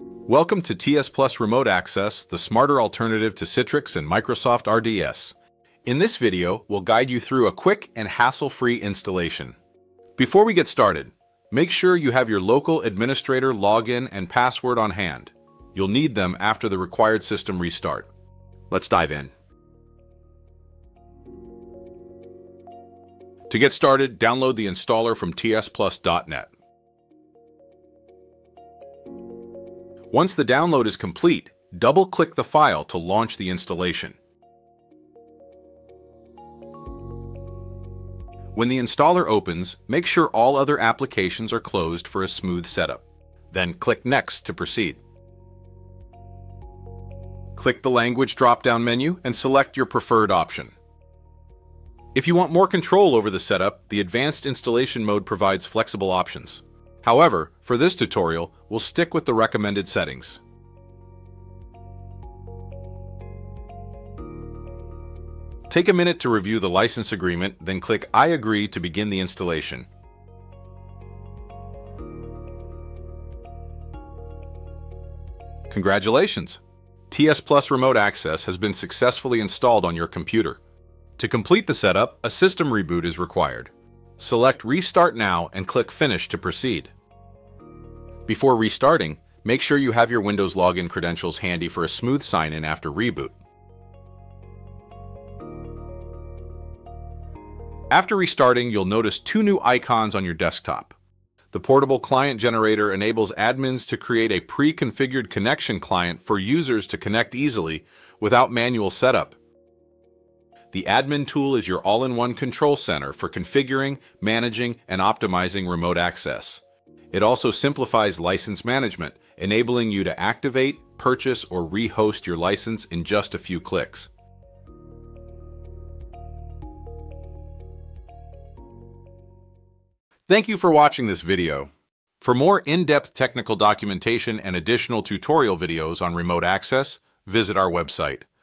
Welcome to TSplus Remote Access, the smarter alternative to Citrix and Microsoft RDS. In this video, we'll guide you through a quick and hassle-free installation. Before we get started, make sure you have your local administrator login and password on hand. You'll need them after the required system restart. Let's dive in. To get started, download the installer from tsplus.net. Once the download is complete, double-click the file to launch the installation. When the installer opens, make sure all other applications are closed for a smooth setup. Then click Next to proceed. Click the Language drop-down menu and select your preferred option. If you want more control over the setup, the Advanced Installation mode provides flexible options. However, for this tutorial, we'll stick with the recommended settings. Take a minute to review the license agreement, then click I agree to begin the installation. Congratulations! TSplus Remote Access has been successfully installed on your computer. To complete the setup, a system reboot is required. Select Restart Now and click Finish to proceed. Before restarting, make sure you have your Windows login credentials handy for a smooth sign-in after reboot. After restarting, you'll notice two new icons on your desktop. The Portable Client Generator enables admins to create a pre-configured connection client for users to connect easily without manual setup. The AdminTool is your all-in-one control center for configuring, managing, and optimizing remote access. It also simplifies license management, enabling you to activate, purchase, or rehost your license in just a few clicks. Thank you for watching this video. For more in-depth technical documentation and additional tutorial videos on remote access, visit our website.